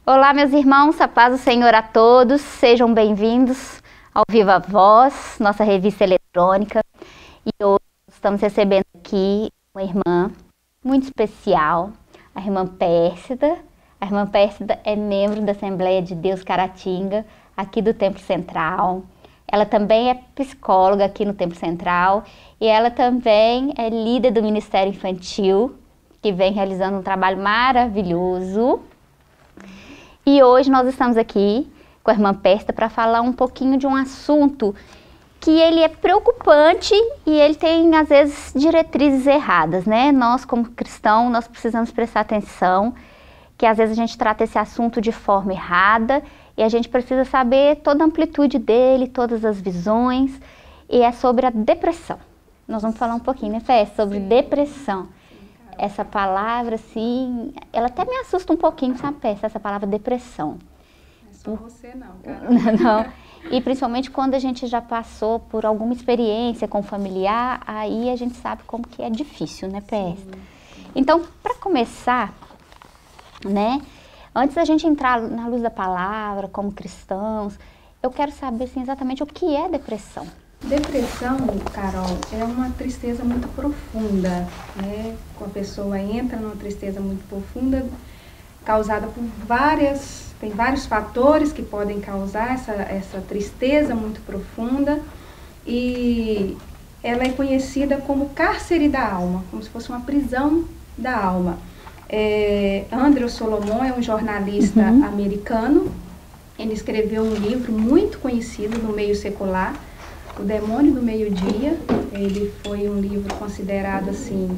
Olá, meus irmãos, a paz do Senhor a todos, sejam bem-vindos ao Viva Voz, nossa revista eletrônica. E hoje estamos recebendo aqui uma irmã muito especial, a irmã Pérsida. A irmã Pérsida é membro da Assembleia de Deus Caratinga, aqui do Templo Central. Ela também é psicóloga aqui no Templo Central e ela também é líder do Ministério Infantil, que vem realizando um trabalho maravilhoso. E hoje nós estamos aqui com a irmã Pérsida para falar um pouquinho de um assunto que ele é preocupante e ele tem, às vezes, diretrizes erradas, né? Nós, como cristãos, nós precisamos prestar atenção, que às vezes a gente trata esse assunto de forma errada e a gente precisa saber toda a amplitude dele, todas as visões, e é sobre a depressão. Nós vamos falar um pouquinho, né, Fé, sobre depressão. Essa palavra, assim, ela até me assusta um pouquinho, sabe, Pé, essa palavra depressão. Não é só você não, cara. Não. E principalmente quando a gente já passou por alguma experiência com familiar, aí a gente sabe como que é difícil, né, Pé? Então, para começar, né, antes da gente entrar na luz da palavra, como cristãos, eu quero saber, assim, exatamente o que é depressão. Depressão, Carol, é uma tristeza muito profunda, né? Quando a pessoa entra numa tristeza muito profunda, causada por tem vários fatores que podem causar essa tristeza muito profunda, e ela é conhecida como cárcere da alma, como se fosse uma prisão da alma. Andrew Solomon é um jornalista americano. Ele escreveu um livro muito conhecido no meio secular, O Demônio do Meio-Dia. Ele foi um livro considerado, assim,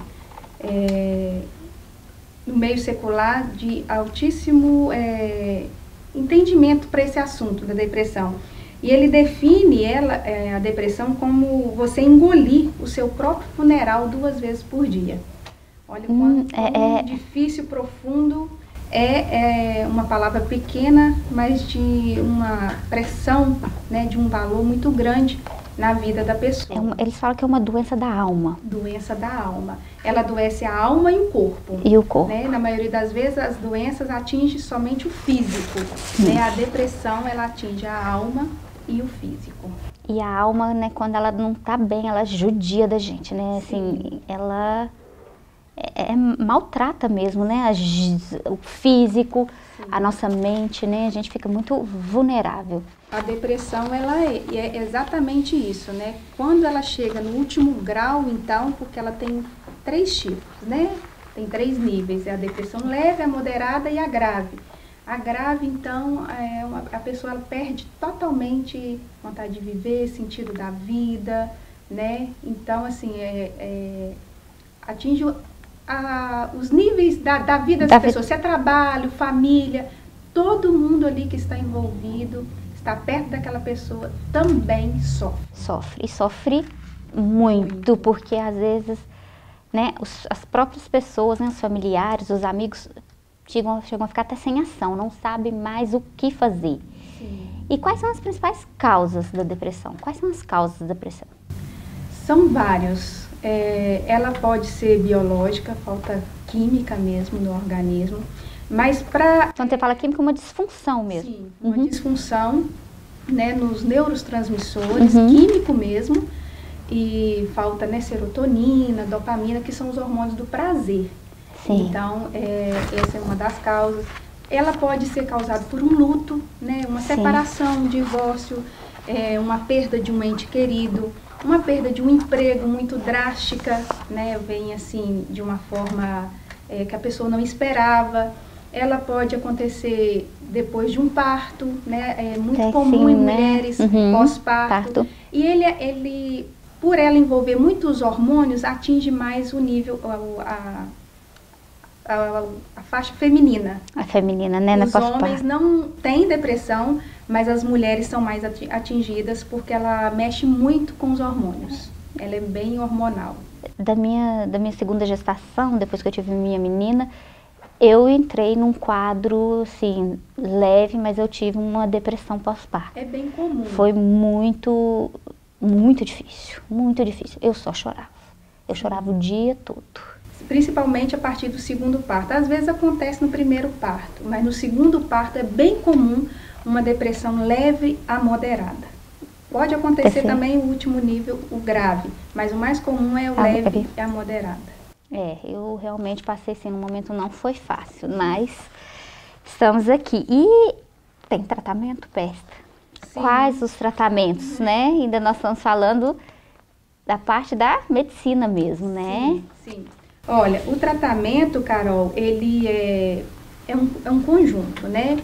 no meio secular, de altíssimo entendimento para esse assunto da depressão. E ele define a depressão como você engolir o seu próprio funeral 2 vezes por dia. Olha quanto difícil, profundo. É uma palavra pequena, mas de uma pressão, né, de um valor muito grande na vida da pessoa. Eles falam que é uma doença da alma. Doença da alma. Ela adoece a alma e o corpo. E o corpo. Né? Na maioria das vezes, as doenças atingem somente o físico. Né? A depressão, ela atinge a alma e o físico. E a alma, né, quando ela não tá bem, ela judia da gente, né? Assim, ela maltrata mesmo, né? O físico, a nossa mente, né? A gente fica muito vulnerável. A depressão, ela é exatamente isso, né? Quando ela chega no último grau, então, porque ela tem 3 tipos, né? Tem 3 níveis, é a depressão leve, a moderada e a grave. A grave, então, a pessoa ela perde totalmente vontade de viver, sentido da vida, né? Então, assim, atinge os níveis da vida das pessoas. Se é trabalho, família, todo mundo ali que está envolvido, está perto daquela pessoa, também sofre. Sofre, e sofre muito, porque às vezes, né, as próprias pessoas, né, os familiares, os amigos, chegam a ficar até sem ação, não sabem mais o que fazer. Sim. E quais são as principais causas da depressão? Quais são as causas da depressão? São vários. Ela pode ser biológica, falta química mesmo no organismo, mas Então você fala química, uma disfunção mesmo. Sim, uma disfunção, né, nos neurotransmissores, químico mesmo, e falta, né, serotonina, dopamina, que são os hormônios do prazer. Sim. Então, essa é uma das causas. Ela pode ser causada por um luto, né, uma separação, um divórcio, uma perda de um ente querido, uma perda de um emprego muito drástica, né, vem assim de uma forma que a pessoa não esperava. Ela pode acontecer depois de um parto, né, é muito comum em mulheres, pós-parto. E ele, por ela envolver muitos hormônios, atinge mais o nível, a faixa feminina. A feminina, né, na pós-parto. Os homens não têm depressão, mas as mulheres são mais atingidas porque ela mexe muito com os hormônios. Ela é bem hormonal. Da minha segunda gestação, depois que eu tive minha menina, eu entrei num quadro, assim, leve, mas eu tive uma depressão pós-parto. É bem comum. Foi muito, muito difícil, muito difícil. Eu só chorava. Eu chorava o dia todo. principalmente a partir do segundo parto. Às vezes acontece no primeiro parto, mas no segundo parto é bem comum uma depressão leve a moderada. Pode acontecer também o último nível, o grave, mas o mais comum é o leve e a moderada. Eu realmente passei assim, no momento não foi fácil, mas estamos aqui. E tem tratamento, Pesta? Sim. Quais os tratamentos, né? Ainda nós estamos falando da parte da medicina mesmo, né? Sim. Olha, o tratamento, Carol, ele é um conjunto, né?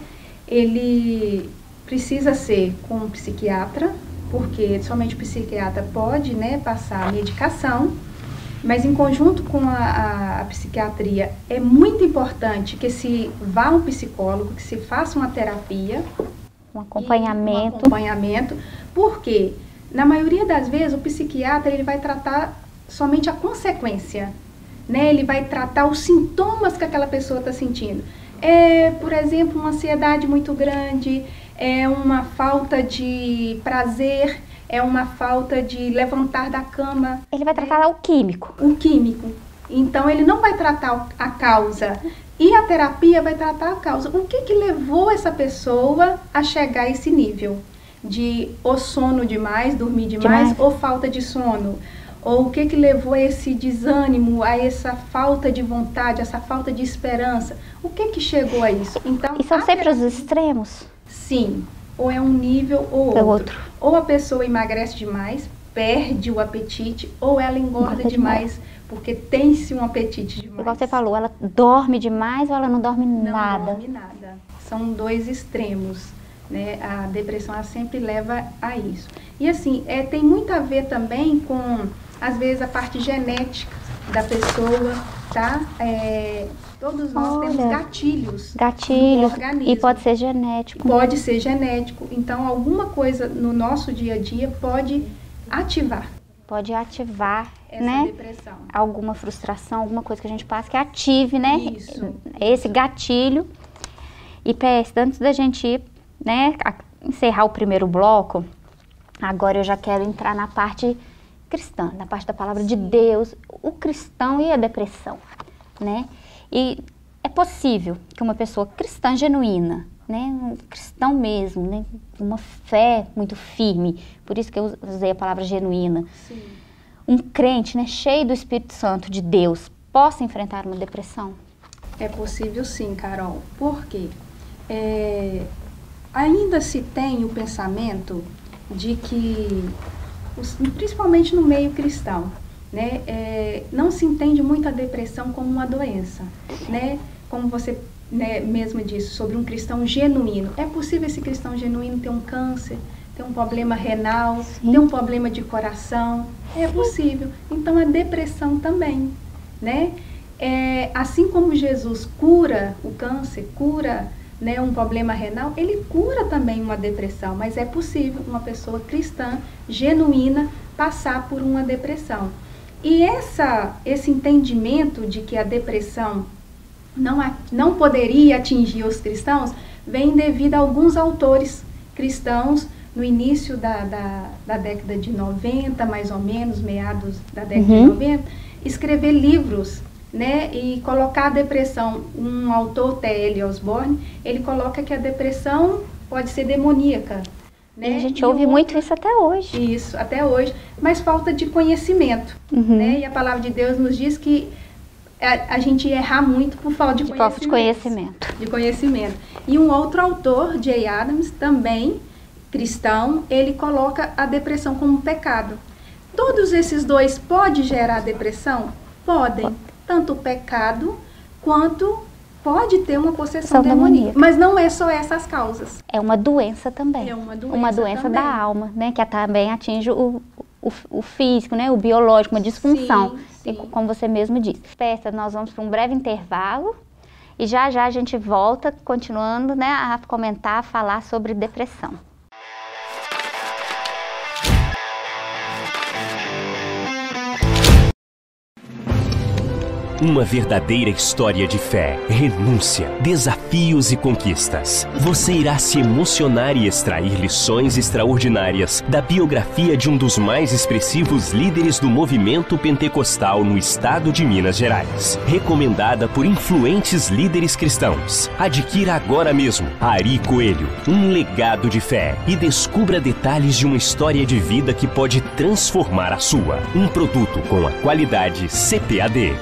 Ele precisa ser com um psiquiatra, porque somente o psiquiatra pode, né, passar a medicação, mas em conjunto com a psiquiatria é muito importante que se vá a um psicólogo, que se faça uma terapia. Um acompanhamento. Um acompanhamento, porque na maioria das vezes o psiquiatra ele vai tratar somente a consequência, né? Ele vai tratar os sintomas que aquela pessoa está sentindo. Por exemplo, uma ansiedade muito grande, uma falta de prazer, uma falta de levantar da cama. Ele vai tratar o químico. O químico. Então, ele não vai tratar a causa. E a terapia vai tratar a causa. O que levou essa pessoa a chegar a esse nível? De ou sono demais, dormir demais, ou falta de sono? Ou o que levou a esse desânimo, a essa falta de vontade, essa falta de esperança? O que chegou a isso? Então, e são sempre os extremos? Sim. Ou é um nível ou outro. Ou a pessoa emagrece demais, perde o apetite, ou ela engorda demais, porque tem-se um apetite demais. Igual você falou, ela dorme demais ou ela não dorme nada? Não dorme nada. São dois extremos, né? A depressão ela sempre leva a isso. E assim, tem muito a ver também com, às vezes, a parte genética da pessoa, tá? Todos nós temos gatilhos no organismo. E pode ser genético. Pode ser genético. Então, alguma coisa no nosso dia a dia pode ativar. Pode ativar, essa, né? Depressão. Alguma frustração, alguma coisa que a gente passa que ative, né? Isso. Esse gatilho. E PS, antes da gente ir, né, encerrar o primeiro bloco, agora eu já quero entrar na parte cristã, na parte da palavra de Deus, o cristão e a depressão, né? E é possível que uma pessoa cristã genuína, né, um cristão mesmo, né, uma fé muito firme, por isso que eu usei a palavra genuína, Sim. Um crente, né, cheio do Espírito Santo de Deus, possa enfrentar uma depressão? É possível sim, Carol. Por quê? Ainda se tem o pensamento de que, principalmente no meio cristão, né, não se entende muito a depressão como uma doença, né? Como você, né, mesmo disse, sobre um cristão genuíno. É possível esse cristão genuíno ter um câncer, ter um problema renal, ter um problema de coração? É possível. Então, a depressão também, né? Assim como Jesus cura o câncer, cura, né, um problema renal, ele cura também uma depressão, mas é possível uma pessoa cristã, genuína, passar por uma depressão. E esse entendimento de que a depressão não poderia atingir os cristãos, vem devido a alguns autores cristãos, no início da década de 90, mais ou menos, meados da década de 90, escrever livros, né, e colocar a depressão. Um autor, T.L. Osborne, ele coloca que a depressão pode ser demoníaca. Né? E a gente ouve muito isso até hoje. Isso, até hoje, mas falta de conhecimento. Né? E a palavra de Deus nos diz que a gente ia errar muito por falta de conhecimento. De conhecimento. E um outro autor, Jay Adams, também cristão, ele coloca a depressão como um pecado. Todos esses dois podem gerar depressão? Podem. Tanto o pecado quanto pode ter uma possessão demoníaca. Mas não é só essas causas. É uma doença também. É uma doença também. Da alma, né? Que também atinge o físico, né? O biológico, uma disfunção. Sim. Como você mesmo disse. Peça, nós vamos para um breve intervalo e já a gente volta continuando, né, a comentar, a falar sobre depressão. Uma verdadeira história de fé, renúncia, desafios e conquistas. Você irá se emocionar e extrair lições extraordinárias da biografia de um dos mais expressivos líderes do movimento pentecostal no estado de Minas Gerais. Recomendada por influentes líderes cristãos. Adquira agora mesmo Ari Coelho, um legado de fé, e descubra detalhes de uma história de vida que pode transformar a sua. Um produto com a qualidade CPAD.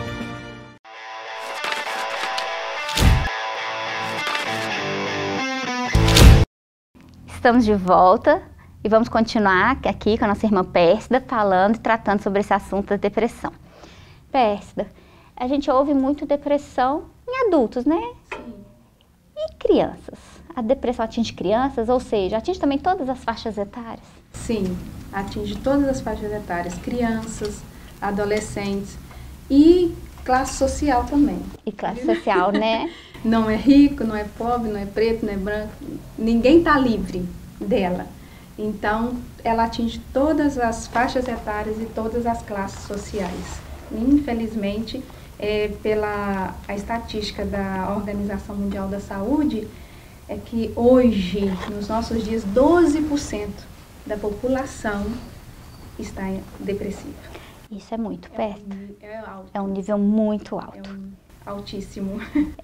Estamos de volta e vamos continuar aqui com a nossa irmã Pérsida falando e tratando sobre esse assunto da depressão. Pérsida, a gente ouve muito depressão em adultos, né? Sim. E crianças? A depressão atinge crianças, ou seja, atinge também todas as faixas etárias? Sim, atinge todas as faixas etárias, crianças, adolescentes e classe social também. E classe social, né? Não é rico, não é pobre, não é preto, não é branco, ninguém está livre dela. Então, ela atinge todas as faixas etárias e todas as classes sociais. Infelizmente, pela a estatística da Organização Mundial da Saúde, é que hoje, nos nossos dias, 12% da população está depressiva. Isso é muito perto. Alto. É um nível muito alto. Altíssimo.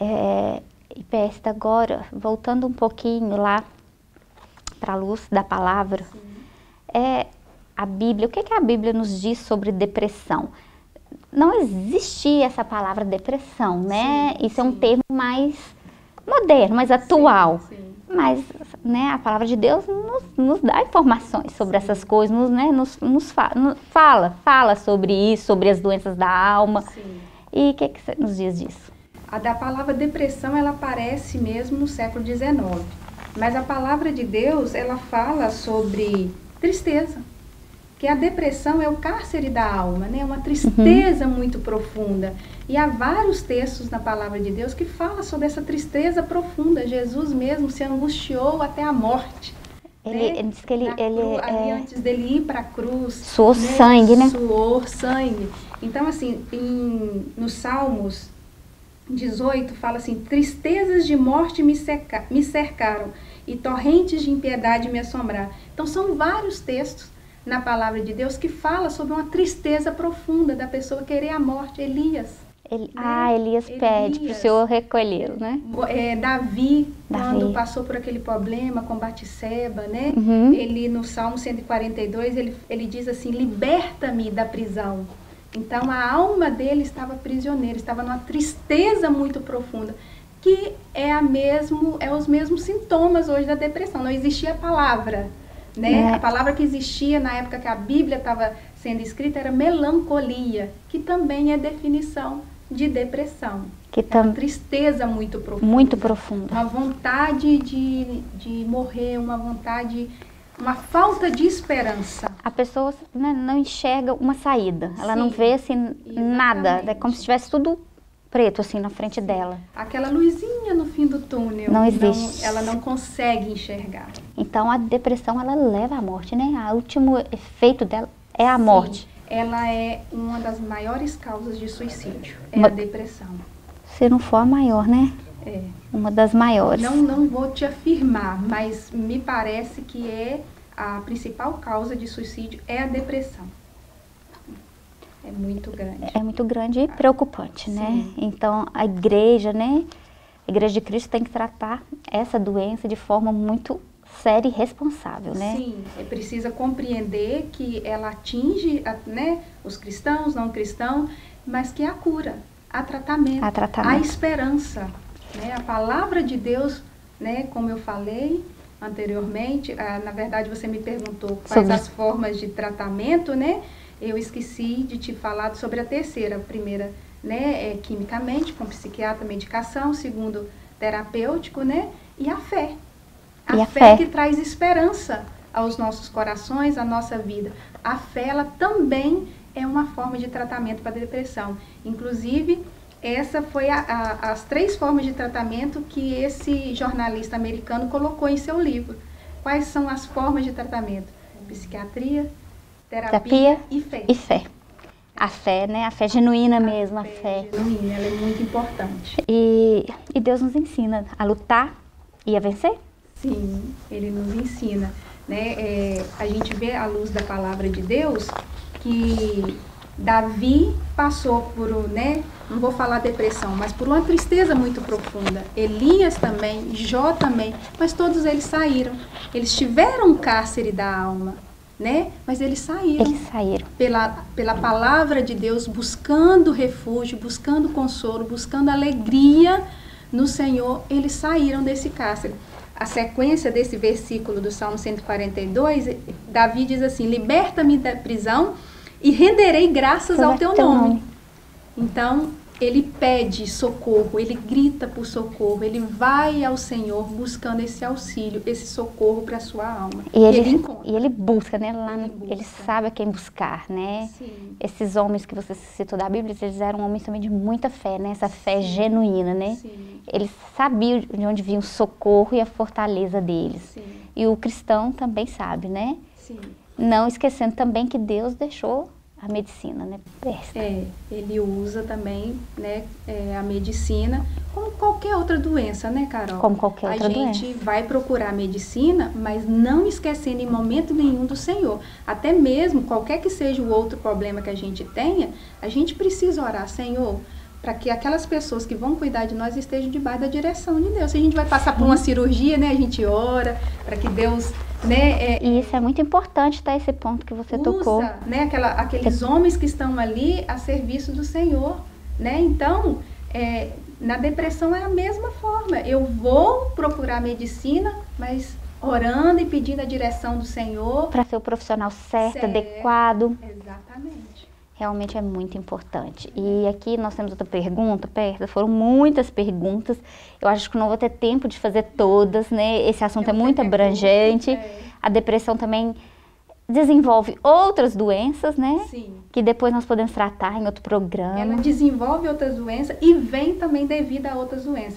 E Pérsida, agora, voltando um pouquinho lá para a luz da palavra, a Bíblia, o que a Bíblia nos diz sobre depressão? Não existia essa palavra depressão, né? Sim, isso é um termo mais moderno, mais atual. Sim. Mas, né, a palavra de Deus nos dá informações sobre essas coisas, nos fala sobre isso, sobre as doenças da alma. Sim. E o que você nos diz disso? A da palavra depressão, ela aparece mesmo no século XIX. Mas a palavra de Deus, ela fala sobre tristeza. Que a depressão é o cárcere da alma, né? Uma tristeza muito profunda. E há vários textos na palavra de Deus que falam sobre essa tristeza profunda. Jesus mesmo se angustiou até a morte. Ele diz que ele antes dele ir para a cruz. Suou sangue, né? Suou sangue. Então, assim, nos Salmos 18 fala assim: tristezas de morte me cercaram e torrentes de impiedade me assombraram. Então, são vários textos na palavra de Deus que fala sobre uma tristeza profunda da pessoa querer a morte. Elias. Elias pede para o Senhor recolhê-lo, né? Davi, quando passou por aquele problema com Batseba, né? Ele, no Salmo 142, ele diz assim: liberta-me da prisão. Então, a alma dele estava prisioneira, estava numa tristeza muito profunda, que é os mesmos sintomas hoje da depressão. Não existia a palavra, né? A palavra que existia na época que a Bíblia estava sendo escrita era melancolia, que também é definição de depressão. É uma tristeza muito profunda. Muito profunda. Uma vontade de morrer, uma falta de esperança. A pessoa, né, não enxerga uma saída. Ela não vê assim nada. É como se tivesse tudo preto assim na frente dela. Aquela luzinha no fim do túnel. Não existe. Ela não consegue enxergar. Então a depressão, ela leva à morte, né? O último efeito dela é a morte. Ela é uma das maiores causas de suicídio. A depressão. Se não for a maior, né? Uma das maiores. Não vou te afirmar, mas me parece que a principal causa de suicídio é a depressão. É muito grande. É muito grande e preocupante, né? Então, a igreja, né? A Igreja de Cristo tem que tratar essa doença de forma muito séria e responsável, né? Sim, precisa compreender que ela atinge, né, os cristãos, não cristãos, mas que há cura, há tratamento, há esperança. Né? A palavra de Deus, né, como eu falei anteriormente, na verdade você me perguntou quais as formas de tratamento, né? Eu esqueci de te falar sobre a terceira. A primeira, né, quimicamente, com psiquiatra, medicação. Segundo, terapêutico, né? E a fé. A fé que traz esperança aos nossos corações, à nossa vida. A fé, ela também é uma forma de tratamento para a depressão. Inclusive, essa foi as 3 formas de tratamento que esse jornalista americano colocou em seu livro. Quais são as formas de tratamento? Psiquiatria, terapia e fé. A fé, né? A fé genuína mesmo, a fé. Genuína, ela é muito importante. E Deus nos ensina a lutar e a vencer? Sim, Ele nos ensina, né? A gente vê à luz da palavra de Deus que Davi passou por, né? Não vou falar depressão, mas por uma tristeza muito profunda. Elias também, Jó também, mas todos eles saíram. Eles tiveram um cárcere da alma, né? Mas eles saíram. Eles saíram. Pela palavra de Deus, buscando refúgio, buscando consolo, buscando alegria no Senhor, eles saíram desse cárcere. A sequência desse versículo do Salmo 142, Davi diz assim: liberta-me da prisão e renderei graças ao teu nome. Então, ele pede socorro, ele grita por socorro, ele vai ao Senhor buscando esse auxílio, esse socorro para a sua alma. E ele busca, né? Ele sabe a quem buscar, né? Sim. Esses homens que você citou da Bíblia, eles eram homens também de muita fé, né? Essa fé genuína, né? Sim. Eles sabiam de onde vinha o socorro e a fortaleza deles. Sim. E o cristão também sabe, né? Sim. Não esquecendo também que Deus deixou a medicina, né? Ele usa também, né, a medicina como qualquer outra doença, né, Carol? Como qualquer outra doença. A gente vai procurar a medicina, mas não esquecendo em momento nenhum do Senhor. Até mesmo, qualquer que seja o outro problema que a gente tenha, a gente precisa orar, Senhor, para que aquelas pessoas que vão cuidar de nós estejam debaixo da direção de Deus. Se a gente vai passar por uma cirurgia, né, a gente ora para que Deus, né... E isso é muito importante, tá? Esse ponto que você tocou. Né, aqueles homens que estão ali a serviço do Senhor, né? Então, na depressão é a mesma forma. Eu vou procurar medicina, mas orando e pedindo a direção do Senhor. Para ser o profissional certo, adequado. Exatamente. Realmente é muito importante. E aqui nós temos outra pergunta, foram muitas perguntas. Eu acho que não vou ter tempo de fazer todas, né? Esse assunto é muito abrangente. A depressão também desenvolve outras doenças, né? Sim. Que depois nós podemos tratar em outro programa. Ela desenvolve outras doenças e vem também devido a outras doenças.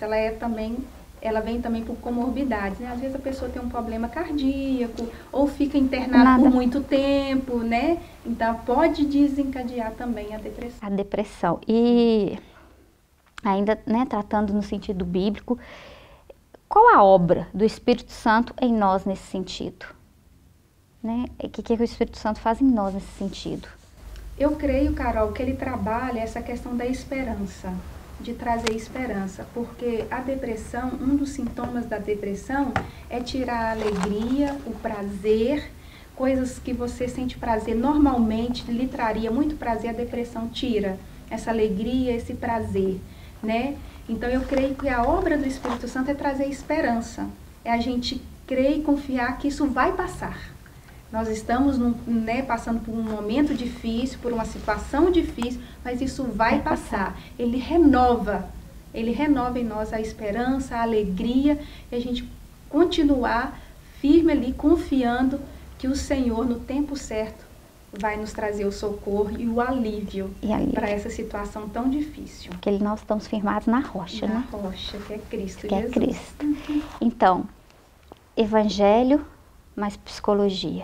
Ela vem também por comorbidades, né? Às vezes a pessoa tem um problema cardíaco ou fica internada por muito tempo, né? Então pode desencadear também a depressão. A depressão. E ainda, né, tratando no sentido bíblico, qual a obra do Espírito Santo em nós nesse sentido? Né? O que o Espírito Santo faz em nós nesse sentido? Eu creio, Carol, que ele trabalha essa questão da esperança, de trazer esperança, porque a depressão, um dos sintomas da depressão é tirar a alegria, o prazer, coisas que você sente prazer normalmente, lhe traria muito prazer, a depressão tira essa alegria, esse prazer, né? Então eu creio que a obra do Espírito Santo é trazer esperança, é a gente crer e confiar que isso vai passar. Nós estamos passando por um momento difícil, por uma situação difícil, mas isso vai passar. Ele renova em nós a esperança, a alegria, e a gente continuar firme ali, confiando que o Senhor, no tempo certo, vai nos trazer o socorro e o alívio para essa situação tão difícil. Porque nós estamos firmados na rocha, né? Na rocha, que é Cristo que Jesus. É Cristo. Então, evangelho mais psicologia.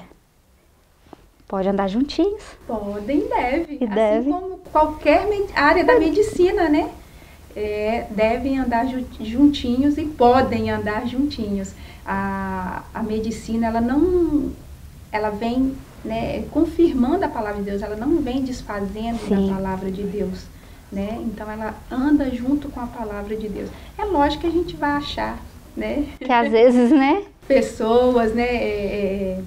Pode andar juntinhos? Podem, deve. E deve. Assim como qualquer área da medicina, né? Devem andar juntinhos e podem andar juntinhos. A medicina, ela vem, né, confirmando a palavra de Deus, ela não vem desfazendo da palavra de Deus, né? Então ela anda junto com a palavra de Deus. É lógico que a gente vai achar, né? Que às vezes, né? Pessoas, né?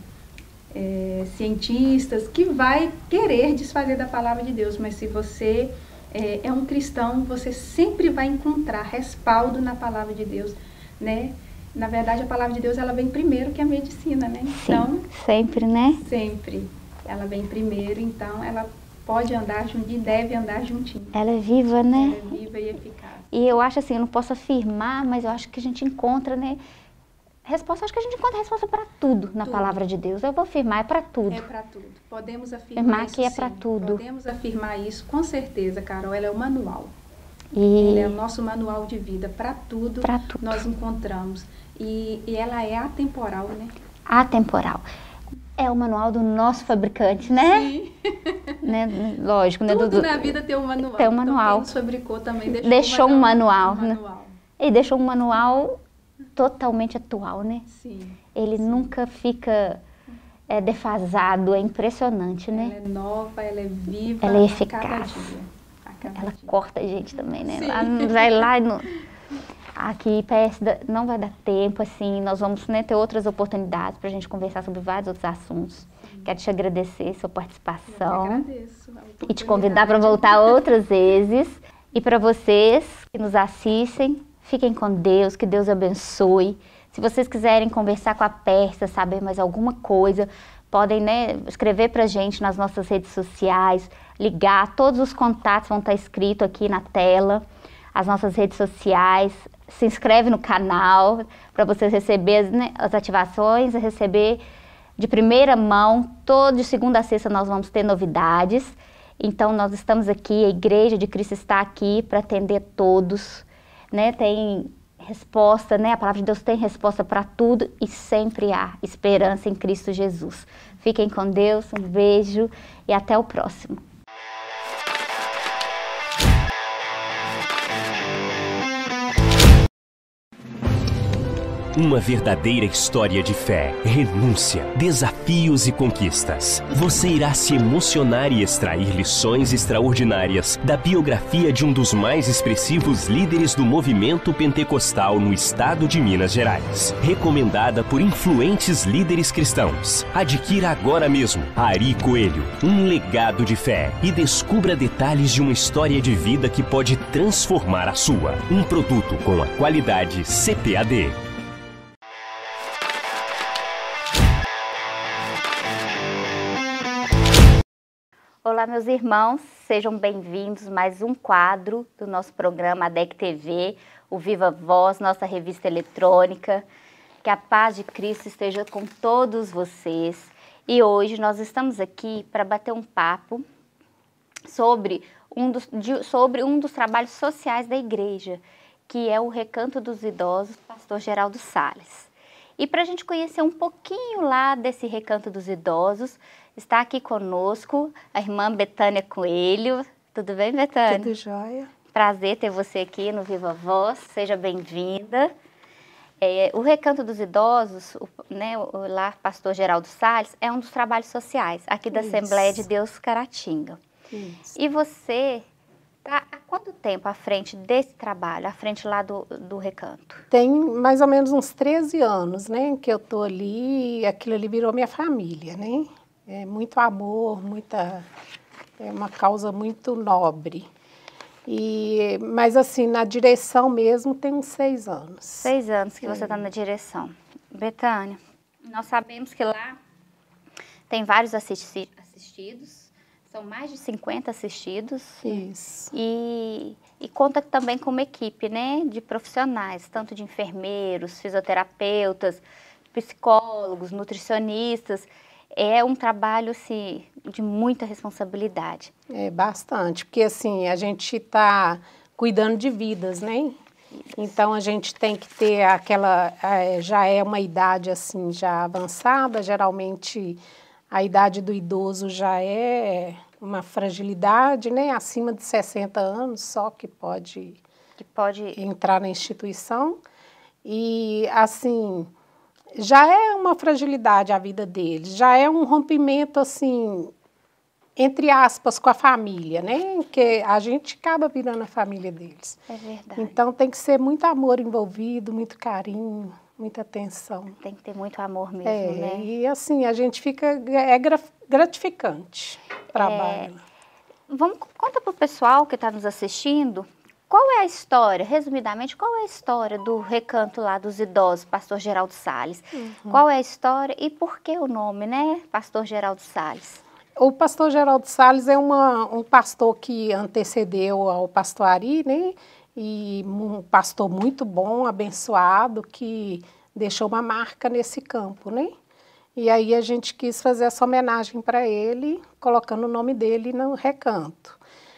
Cientistas que vai querer desfazer da palavra de Deus, mas se você é um cristão, você sempre vai encontrar respaldo na palavra de Deus, né? Na verdade, a palavra de Deus, ela vem primeiro que a medicina, né? Então, sempre, né? Sempre. Ela vem primeiro, então ela pode andar junto e deve andar juntinho. Ela é viva, né? Ela é viva e eficaz. E eu acho assim, eu não posso afirmar, mas eu acho que a gente encontra, né? Acho que a gente encontra resposta para tudo na palavra de Deus. Eu vou afirmar, é para tudo. É para tudo. Podemos afirmar isso, que é para tudo. Podemos afirmar isso, com certeza, Carol. Ela é o manual. Ele é o nosso manual de vida. Para tudo, nós encontramos. E ela é atemporal, né? Atemporal. É o manual do nosso fabricante, né? Sim. né? Lógico, né? Tudo na vida tem um manual. Tem um manual. Então, quem nos fabricou também Deixou um manual, né? manual. E deixou um manual totalmente atual, né? Sim. Ele nunca fica defasado, é impressionante, né? Ela é nova, ela é viva. Ela é a eficaz. cada dia. A cada Ela dia. corta a gente também, né? Sim. Lá, vai lá no... Aqui, PS, não vai dar tempo, assim, nós vamos, né, ter outras oportunidades para a gente conversar sobre vários outros assuntos. Quero te agradecer sua Eu participação que agradeço a e te convidar para oportunidade. voltar outras vezes. E para vocês que nos assistem, fiquem com Deus, que Deus abençoe. Se vocês quiserem conversar com a Pérsia, saber mais alguma coisa, podem, né, escrever para a gente nas nossas redes sociais, ligar, todos os contatos vão estar escritos aqui na tela, as nossas redes sociais. Se inscreve no canal para vocês receber, né, as ativações, receber de primeira mão. Todo de segunda a sexta nós vamos ter novidades. Então nós estamos aqui, a Igreja de Cristo está aqui para atender todos, né? Tem resposta, né? A palavra de Deus tem resposta para tudo e sempre há esperança em Cristo Jesus. Fiquem com Deus, um beijo e até o próximo. Uma verdadeira história de fé, renúncia, desafios e conquistas. Você irá se emocionar e extrair lições extraordinárias da biografia de um dos mais expressivos líderes do movimento pentecostal no estado de Minas Gerais. Recomendada por influentes líderes cristãos. Adquira agora mesmo Ari Coelho, um legado de fé, e descubra detalhes de uma história de vida que pode transformar a sua. Um produto com a qualidade CPAD. Olá, meus irmãos, sejam bem-vindos a mais um quadro do nosso programa ADEC TV, o Viva Voz, nossa revista eletrônica. Que a paz de Cristo esteja com todos vocês. E hoje nós estamos aqui para bater um papo sobre um dos trabalhos sociais da igreja, que é o Recanto dos Idosos, pastor Geraldo Salles. E para a gente conhecer um pouquinho lá desse Recanto dos Idosos, está aqui conosco a irmã Betânia Coelho. Tudo bem, Betânia? Tudo jóia. Prazer ter você aqui no Viva Voz, seja bem-vinda. O Recanto dos Idosos, o Lar Pastor Geraldo Salles, é um dos trabalhos sociais aqui da Assembleia de Deus Caratinga. Isso. E você está há quanto tempo à frente desse trabalho, à frente lá do Recanto? Tem mais ou menos uns 13 anos, né, que eu tô ali e aquilo ali virou minha família, né? É muito amor, é uma causa muito nobre. Mas assim, na direção mesmo tem uns 6 anos. 6 anos que você está na direção. Betânia, nós sabemos que lá tem vários assistidos, são mais de 50 assistidos. Isso. E conta também com uma equipe, né, de profissionais, tanto de enfermeiros, fisioterapeutas, psicólogos, nutricionistas. É um trabalho, assim, de muita responsabilidade. É bastante, porque assim, a gente está cuidando de vidas, né? Então a gente tem que ter já é uma idade assim, já avançada, geralmente a idade do idoso já é uma fragilidade, né? Acima de 60 anos só que pode entrar na instituição. E assim, já é uma fragilidade a vida deles, já é um rompimento, assim, entre aspas, com a família, né? Que a gente acaba virando a família deles. É verdade. Então tem que ser muito amor envolvido, muito carinho, muita atenção. Tem que ter muito amor mesmo, né? E assim, a gente fica, gratificante o trabalho. Conta para o pessoal que está nos assistindo. Qual é a história, resumidamente, qual é a história do Recanto lá dos Idosos, Pastor Geraldo Salles? Qual é a história e por que o nome, né, Pastor Geraldo Salles? O pastor Geraldo Salles é um pastor que antecedeu ao pastor Ari, né? E um pastor muito bom, abençoado, que deixou uma marca nesse campo, né? E aí a gente quis fazer essa homenagem para ele, colocando o nome dele no Recanto.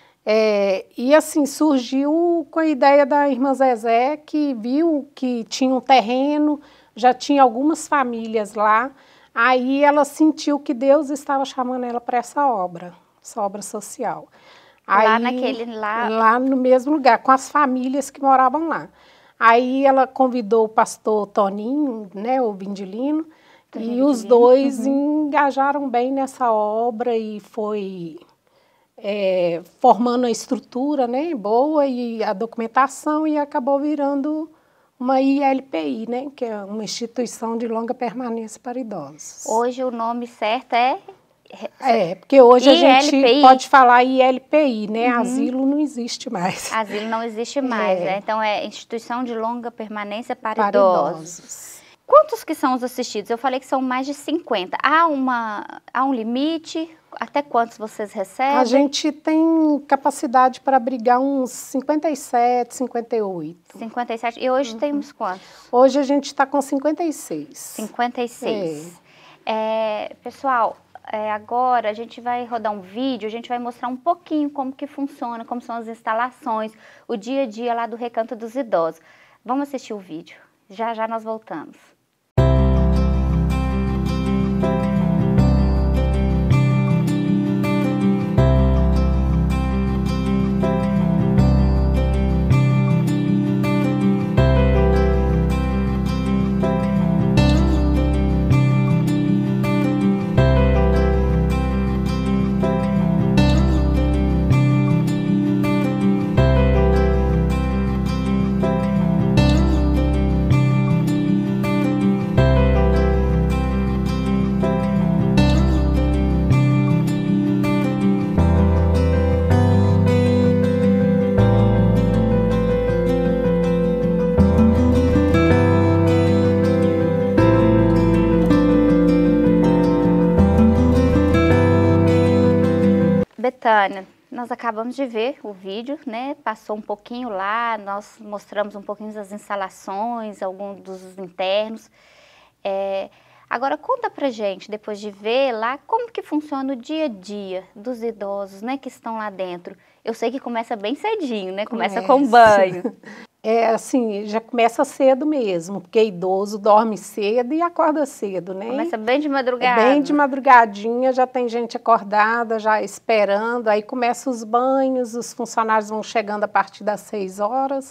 E assim, surgiu com a ideia da irmã Zezé, que viu que tinha um terreno, já tinha algumas famílias lá, aí ela sentiu que Deus estava chamando ela para essa obra essa obra social. Lá Aí, naquele, lá... Lá no mesmo lugar, com as famílias que moravam lá. Aí ela convidou o pastor Toninho, né, o Vindilino, e os dois engajaram bem nessa obra e foi formando a estrutura, né, boa, e a documentação, e acabou virando uma ILPI, né, que é uma instituição de longa permanência para idosos. Hoje o nome certo é... Porque hoje ILPI. A gente pode falar ILPI, né, asilo não existe mais. Asilo não existe mais, né? Então é Instituição de Longa Permanência para Idosos. Quantos que são os assistidos? Eu falei que são mais de 50. Há um limite? Até quantos vocês recebem? A gente tem capacidade para abrigar uns 57, 58. 57. E hoje temos quantos? Hoje a gente está com 56. 56. Pessoal, agora a gente vai rodar um vídeo, a gente vai mostrar um pouquinho como que funciona, como são as instalações, o dia a dia lá do Recanto dos Idosos. Vamos assistir o vídeo. Já já nós voltamos. Betânia, nós acabamos de ver o vídeo, né? Passou um pouquinho lá, nós mostramos um pouquinho das instalações, alguns dos internos. Agora conta pra gente, depois de ver lá, como que funciona o dia a dia dos idosos, né, que estão lá dentro. Eu sei que começa bem cedinho, né? Começa com banho. Assim, já começa cedo mesmo, porque idoso dorme cedo e acorda cedo, né? Começa bem de madrugada. Bem de madrugadinha, já tem gente acordada, já esperando, aí começam os banhos, os funcionários vão chegando a partir das 6 horas,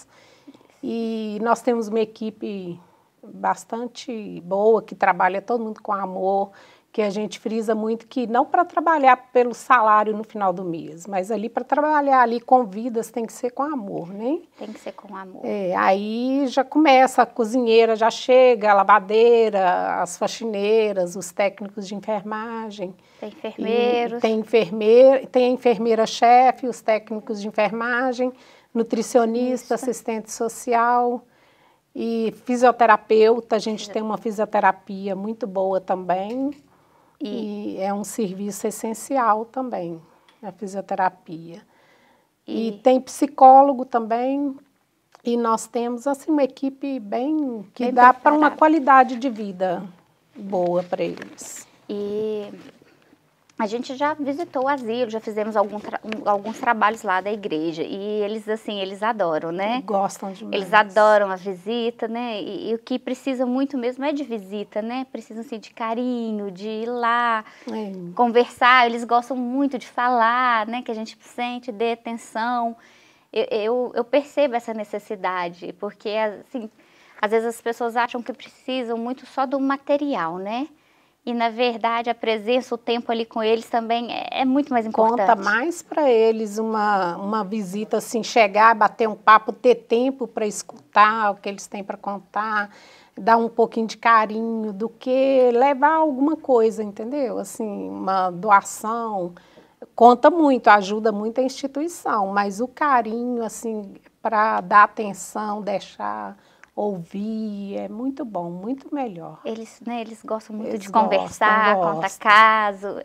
e nós temos uma equipe bastante boa, que trabalha todo mundo com amor, que a gente frisa muito que não para trabalhar pelo salário no final do mês, mas ali para trabalhar ali com vidas tem que ser com amor, né? Tem que ser com amor. Aí já começa, a cozinheira já chega, a lavadeira, as faxineiras, os técnicos de enfermagem. Tem enfermeiros. Tem a enfermeira-chefe, os técnicos de enfermagem, nutricionista, assistente social e fisioterapeuta. A gente tem uma fisioterapia muito boa também. E é um serviço essencial também, a fisioterapia. E tem psicólogo também, e nós temos assim, uma equipe que dá para uma qualidade de vida boa para eles. E a gente já visitou o asilo, já fizemos alguns trabalhos lá da igreja, e eles, assim, eles adoram, né? Gostam demais. Eles adoram a visita, né? E o que precisa muito mesmo é de visita, né? Precisam, assim, de carinho, de ir lá, conversar. Eles gostam muito de falar, né? Que a gente sente, dê atenção. Eu percebo essa necessidade, porque, assim, às vezes as pessoas acham que precisam muito só do material, né? E, na verdade, a presença, o tempo ali com eles também é muito mais importante. Conta mais para eles uma visita, assim, chegar, bater um papo, ter tempo para escutar o que eles têm para contar, dar um pouquinho de carinho, do que levar alguma coisa, entendeu? Assim, uma doação, conta muito, ajuda muito a instituição, mas o carinho, assim, para dar atenção, deixar... ouvir, é muito bom, muito melhor. Eles gostam muito de conversar, contar caso.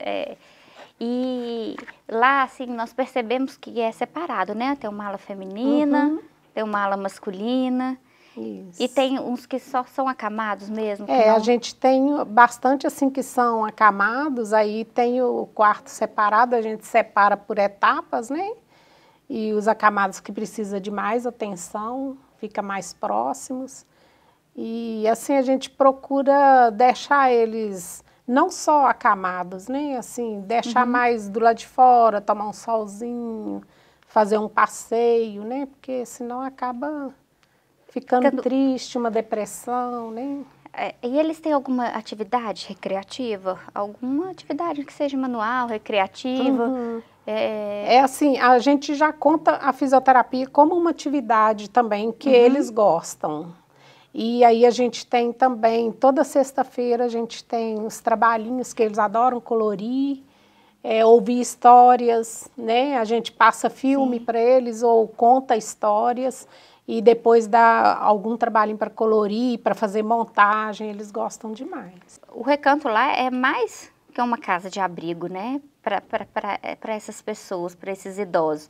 E lá, assim, nós percebemos que é separado, né? Tem uma ala feminina, tem uma ala masculina. Isso. E tem uns que só são acamados mesmo? A gente tem bastante, assim, que são acamados, aí tem o quarto separado, a gente separa por etapas, né? E os acamados que precisam de mais atenção, fica mais próximos. E assim a gente procura deixar eles não só acamados, né? Assim, deixar mais do lado de fora, tomar um solzinho, fazer um passeio, né? Porque senão acaba ficando triste, uma depressão, né? E eles têm alguma atividade recreativa? Alguma atividade que seja manual, recreativa? É assim, a gente já conta a fisioterapia como uma atividade também que eles gostam. E aí a gente tem também, toda sexta-feira a gente tem os trabalhinhos que eles adoram colorir, ouvir histórias, né? A gente passa filme para eles ou conta histórias e depois dá algum trabalhinho para colorir, para fazer montagem, eles gostam demais. O Recanto lá é mais que uma casa de abrigo, né? Para essas pessoas, para esses idosos.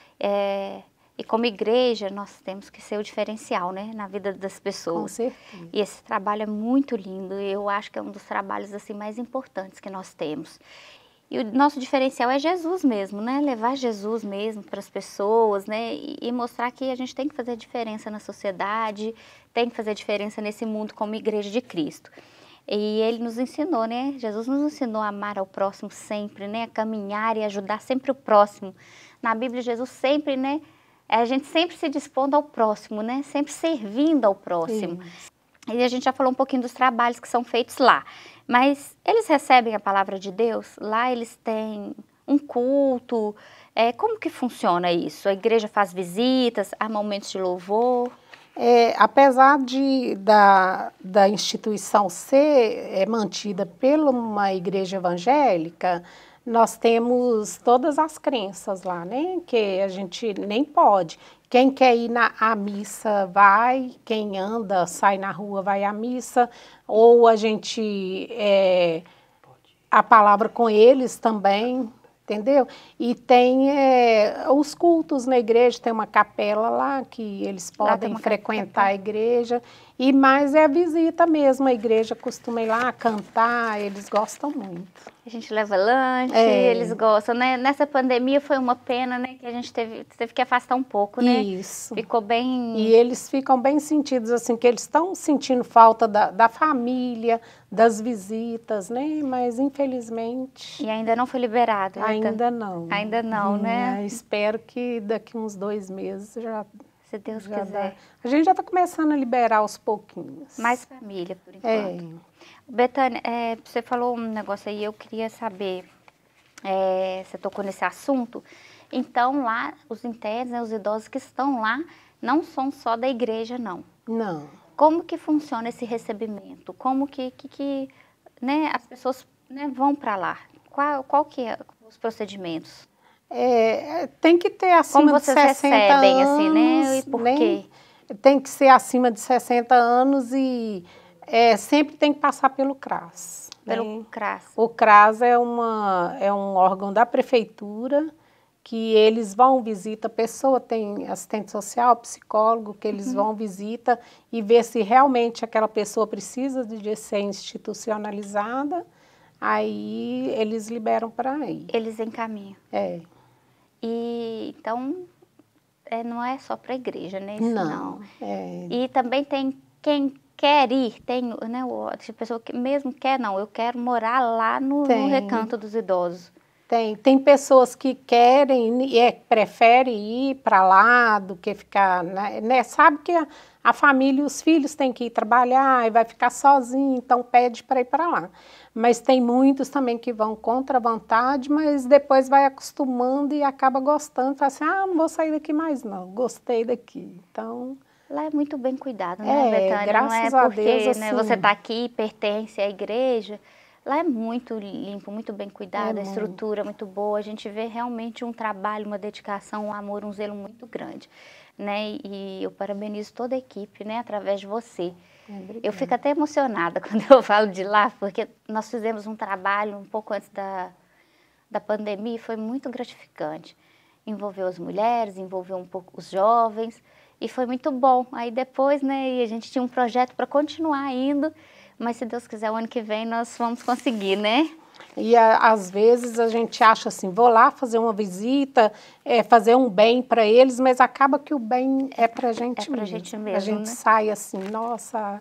E como igreja, nós temos que ser o diferencial, né, na vida das pessoas. Com certeza. E esse trabalho é muito lindo, eu acho que é um dos trabalhos assim mais importantes que nós temos. E o nosso diferencial é Jesus mesmo, né, levar Jesus mesmo para as pessoas, né, e mostrar que a gente tem que fazer diferença na sociedade, tem que fazer diferença nesse mundo como igreja de Cristo. E ele nos ensinou, né, Jesus nos ensinou a amar ao próximo sempre, né, a caminhar e ajudar sempre o próximo. Na Bíblia, Jesus sempre, né, a gente sempre se dispondo ao próximo, né? Sempre servindo ao próximo. Isso. E a gente já falou um pouquinho dos trabalhos que são feitos lá. Mas eles recebem a palavra de Deus? Lá eles têm um culto? Como que funciona isso? A igreja faz visitas, há momentos de louvor? Apesar da instituição ser mantida por uma igreja evangélica, nós temos todas as crenças lá, né? Que a gente nem pode. Quem quer ir à missa vai, quem anda, sai na rua, vai à missa, ou a gente, a palavra com eles também, entendeu? E tem os cultos na igreja, tem uma capela lá que eles podem frequentar a igreja, e mais é a visita mesmo, a igreja costuma ir lá cantar, eles gostam muito. A gente leva lanche, eles gostam, né? Nessa pandemia foi uma pena, né? Que a gente teve que afastar um pouco, né? Isso. Ficou bem... E eles ficam bem sentidos, assim, que eles estão sentindo falta da família, das visitas, né? Mas, infelizmente... E ainda não foi liberado? Né? Ainda não. Ainda não, né? Espero que daqui uns 2 meses já... Se Deus quiser. A gente já está começando a liberar aos pouquinhos. Mais família, por enquanto. Betânia, você falou um negócio aí, eu queria saber, você tocou nesse assunto, então lá, os internos, né, os idosos que estão lá, não são só da igreja, não? Não. Como que funciona esse recebimento? Como que né, as pessoas, né, vão para lá? Qual que é os procedimentos? Tem que ter acima de 60 anos. Como vocês recebem, assim, né? E por quê? Tem que ser acima de 60 anos e sempre tem que passar pelo CRAS. Pelo CRAS. O CRAS é um órgão da prefeitura que eles vão, visita a pessoa, tem assistente social, psicólogo, que eles vão, visita e vê se realmente aquela pessoa precisa de ser institucionalizada, aí eles liberam para ir. Eles encaminham. E então, não é só para a igreja, né? Isso não. E também tem quem quer ir, tem, né, a pessoa que mesmo quer, não, eu quero morar lá no Recanto dos Idosos. Tem pessoas que querem e preferem ir para lá do que ficar, né? Sabe que a família e os filhos têm que ir trabalhar e vai ficar sozinho, então pede para ir para lá. Mas tem muitos também que vão contra a vontade, mas depois vai acostumando e acaba gostando. Fala assim, não vou sair daqui mais não, gostei daqui. Então... Lá é muito bem cuidado, né, Betânia? Graças a Deus, né, assim, você está aqui, pertence à igreja. Lá é muito limpo, muito bem cuidado, a estrutura é muito boa. A gente vê realmente um trabalho, uma dedicação, um amor, um zelo muito grande, né? E eu parabenizo toda a equipe, né, através de você. Eu fico até emocionada quando eu falo de lá, porque nós fizemos um trabalho um pouco antes da pandemia e foi muito gratificante. Envolveu as mulheres, envolveu um pouco os jovens e foi muito bom. Aí depois, né, a gente tinha um projeto para continuar indo, mas se Deus quiser, o ano que vem nós vamos conseguir, né? E às vezes a gente acha assim, vou lá fazer uma visita, fazer um bem para eles, mas acaba que o bem é para a gente mesmo. Gente mesmo. A gente sai assim, nossa,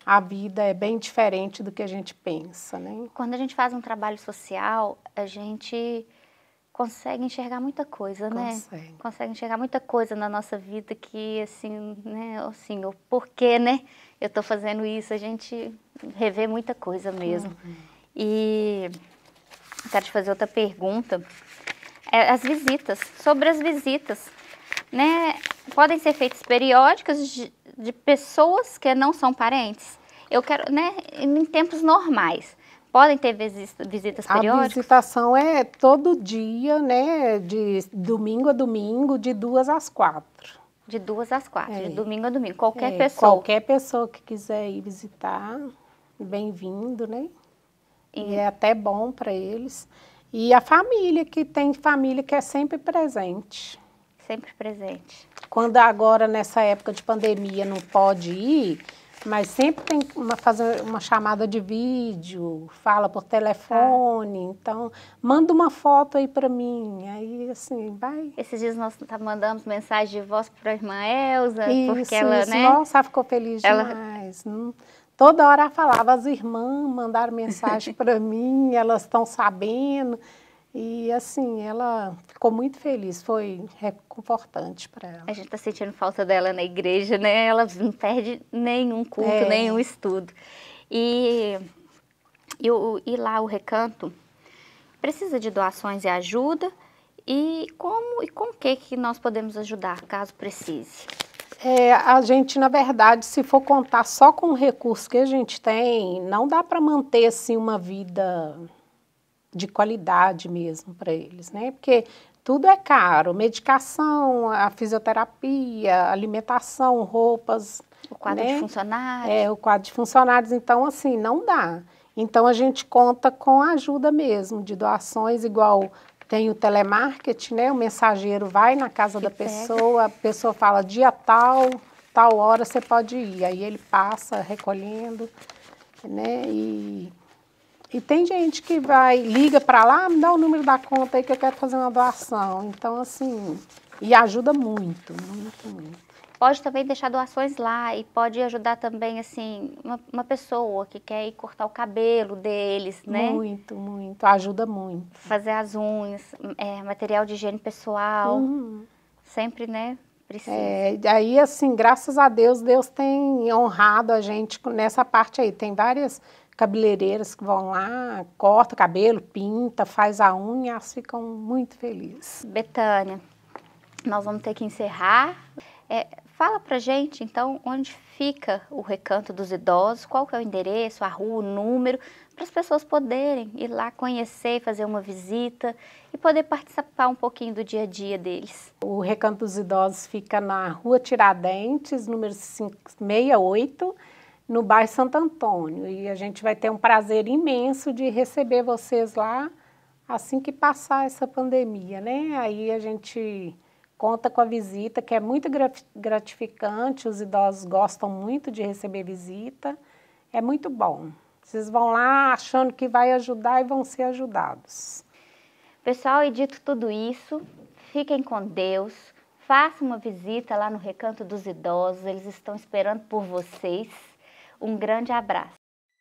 a vida é bem diferente do que a gente pensa, né? Quando a gente faz um trabalho social, a gente consegue enxergar muita coisa, né? Consegue enxergar muita coisa na nossa vida que, assim, né? Assim, o porquê, né? Eu tô fazendo isso, a gente revê muita coisa mesmo. E quero te fazer outra pergunta. As visitas, sobre as visitas, né? Podem ser feitas periódicas de pessoas que não são parentes. Eu quero, né? Em tempos normais. Podem ter visitas periódicas? A visitação é todo dia, né? De domingo a domingo, de 2 às 4. De 2 às 4, de domingo a domingo. Qualquer pessoa. Qualquer pessoa que quiser ir visitar, bem-vindo, né? E é até bom para eles. E a família, que tem família que é sempre presente. Sempre presente. Quando agora, nessa época de pandemia, não pode ir, mas sempre tem fazer uma chamada de vídeo, fala por telefone, então manda uma foto aí para mim, aí assim, vai. Esses dias nós mandamos mensagem de voz para a irmã Elza, porque ela, né? Nossa, ela ficou feliz demais. Toda hora ela falava, as irmãs mandaram mensagem para mim, elas estão sabendo. E assim, ela ficou muito feliz, foi reconfortante para ela. A gente está sentindo falta dela na igreja, né? Ela não perde nenhum culto, nenhum estudo. E lá o Recanto precisa de doações e ajuda. E com o que nós podemos ajudar, caso precise? A gente, na verdade, se for contar só com o recurso que a gente tem, não dá para manter assim uma vida de qualidade mesmo para eles, né? Porque tudo é caro, medicação, a fisioterapia, alimentação, roupas. O quadro de funcionários. O quadro de funcionários, então assim, não dá. Então a gente conta com a ajuda mesmo, de doações, igual tem o telemarketing, né? O mensageiro vai na casa da pessoa, a pessoa fala dia tal hora você pode ir, aí ele passa recolhendo, né? E tem gente que liga para lá, me dá o número da conta aí que eu quero fazer uma doação. Então, assim, e ajuda muito, muito, muito. Pode também deixar doações lá e pode ajudar também, assim, uma pessoa que quer ir cortar o cabelo deles, né? Muito, muito, ajuda muito. Fazer as unhas, material de higiene pessoal, sempre, né? Precisa. Aí, assim, graças a Deus, Deus tem honrado a gente nessa parte aí. Tem várias cabeleireiras que vão lá, corta o cabelo, pinta, faz a unha, elas ficam muito felizes. Betânia, nós vamos ter que encerrar. Fala pra gente, então, onde fica o Recanto dos Idosos, qual que é o endereço, a rua, o número, para as pessoas poderem ir lá conhecer, fazer uma visita e poder participar um pouquinho do dia a dia deles. O Recanto dos Idosos fica na Rua Tiradentes, número 568, no bairro Santo Antônio, e a gente vai ter um prazer imenso de receber vocês lá assim que passar essa pandemia, né? Aí a gente conta com a visita, que é muito gratificante, os idosos gostam muito de receber visita, é muito bom. Vocês vão lá achando que vai ajudar e vão ser ajudados. Pessoal, e dito tudo isso, fiquem com Deus, façam uma visita lá no Recanto dos Idosos, eles estão esperando por vocês. Um grande abraço.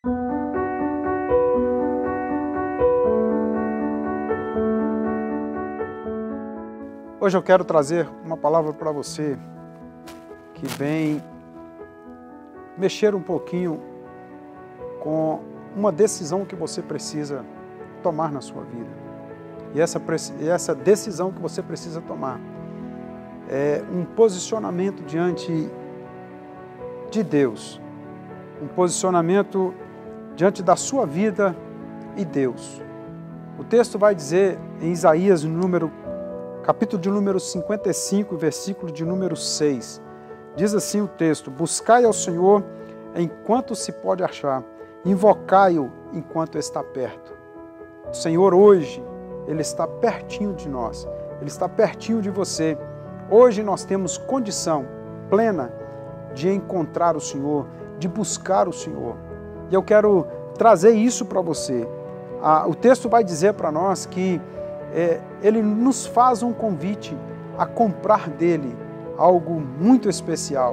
Hoje eu quero trazer uma palavra para você que vem mexer um pouquinho com uma decisão que você precisa tomar na sua vida. E essa decisão que você precisa tomar é um posicionamento diante de Deus. Um posicionamento diante da sua vida e Deus. O texto vai dizer em Isaías, capítulo de número 55, versículo de número 6. Diz assim o texto: buscai ao Senhor enquanto se pode achar, invocai-o enquanto está perto. O Senhor hoje, Ele está pertinho de nós, Ele está pertinho de você. Hoje nós temos condição plena de encontrar o Senhor, de buscar o Senhor. E eu quero trazer isso para você. O texto vai dizer para nós que Ele nos faz um convite a comprar dele algo muito especial.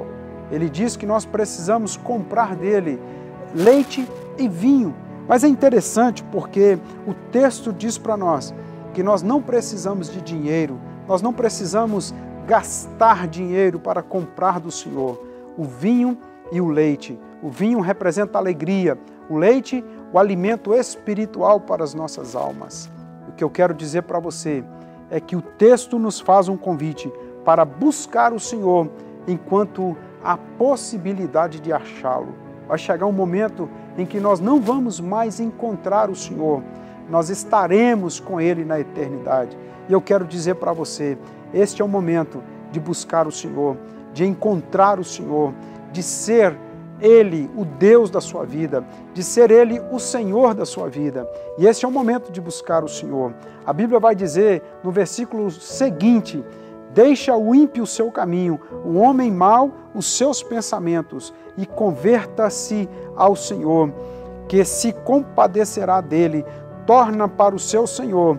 Ele diz que nós precisamos comprar dele leite e vinho. Mas é interessante porque o texto diz para nós que nós não precisamos de dinheiro, nós não precisamos gastar dinheiro para comprar do Senhor o vinho e o leite. O vinho representa a alegria, o leite, o alimento espiritual para as nossas almas. O que eu quero dizer para você é que o texto nos faz um convite para buscar o Senhor enquanto há possibilidade de achá-lo. Vai chegar um momento em que nós não vamos mais encontrar o Senhor, nós estaremos com Ele na eternidade. E eu quero dizer para você, este é o momento de buscar o Senhor, de encontrar o Senhor, de ser Ele o Deus da sua vida, de ser Ele o Senhor da sua vida. E esse é o momento de buscar o Senhor. A Bíblia vai dizer no versículo seguinte: deixa o ímpio o seu caminho, o homem mau os seus pensamentos, e converta-se ao Senhor, que se compadecerá dele. Torna para o seu Senhor,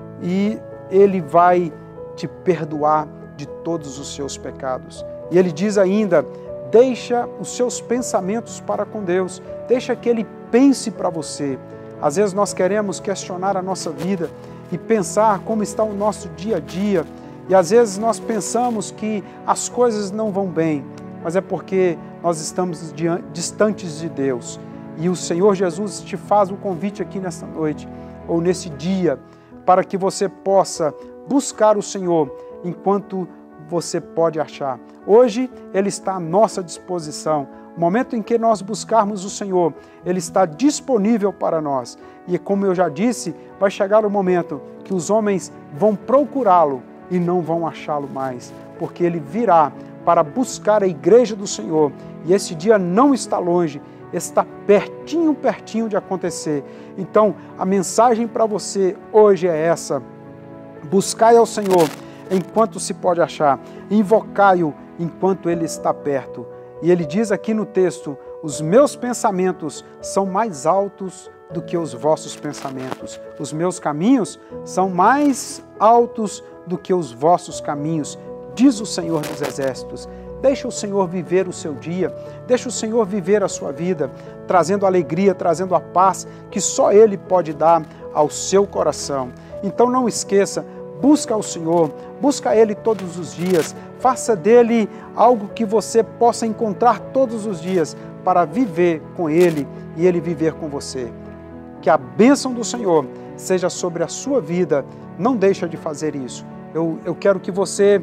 e Ele vai te perdoar de todos os seus pecados. E Ele diz ainda: deixa os seus pensamentos para com Deus, deixa que Ele pense para você. Às vezes nós queremos questionar a nossa vida e pensar como está o nosso dia a dia, e às vezes nós pensamos que as coisas não vão bem, mas é porque nós estamos distantes de Deus. E o Senhor Jesus te faz um convite aqui nesta noite, ou nesse dia, para que você possa buscar o Senhor enquanto você pode achar. Hoje Ele está à nossa disposição. O momento em que nós buscarmos o Senhor, Ele está disponível para nós. E como eu já disse, vai chegar o momento que os homens vão procurá-lo e não vão achá-lo mais, porque Ele virá para buscar a igreja do Senhor. E esse dia não está longe, está pertinho, pertinho de acontecer. Então, a mensagem para você hoje é essa: buscai ao Senhor enquanto se pode achar, invocai-o enquanto Ele está perto. E Ele diz aqui no texto: os meus pensamentos são mais altos do que os vossos pensamentos. Os meus caminhos são mais altos do que os vossos caminhos, diz o Senhor dos Exércitos. Deixa o Senhor viver o seu dia, deixa o Senhor viver a sua vida, trazendo alegria, trazendo a paz que só Ele pode dar ao seu coração. Então não esqueça, busca o Senhor, busca Ele todos os dias, faça dele algo que você possa encontrar todos os dias para viver com Ele e Ele viver com você. Que a bênção do Senhor seja sobre a sua vida, não deixa de fazer isso. Eu quero que você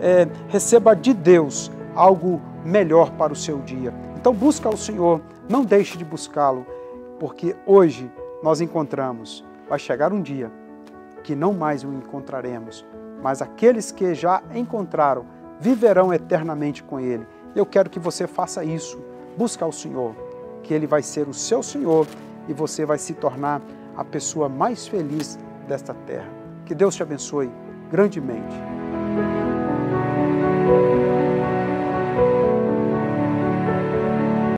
receba de Deus algo melhor para o seu dia. Então busca o Senhor, não deixe de buscá-lo, porque hoje nós encontramos, vai chegar um dia que não mais o encontraremos, mas aqueles que já encontraram viverão eternamente com Ele. Eu quero que você faça isso, busca o Senhor, que Ele vai ser o seu Senhor e você vai se tornar a pessoa mais feliz desta terra. Que Deus te abençoe grandemente.